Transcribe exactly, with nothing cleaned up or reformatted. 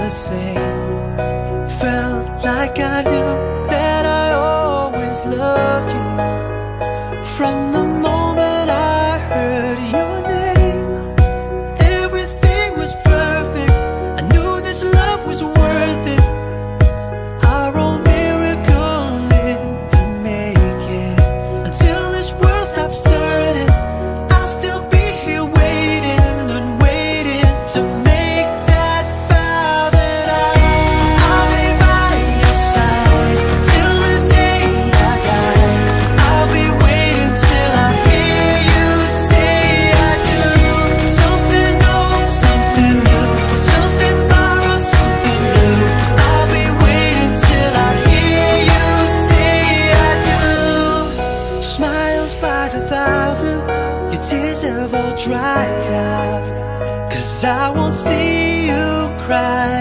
the same. Felt like I knew that I always loved you from the moment I heard your name. Everything was perfect, I knew this love was worth it. Our own miracle, if we make it. Until this world stops turning, I'll still be here waiting and waiting to make that vow that I, I'll be by your side till the day I die. I'll be waiting till I hear you say I do. Something old, something new, something borrowed, something new. I'll be waiting till I hear you say I do. Smiles by the thousands, your tears have all dried out, 'cause I won't see you cry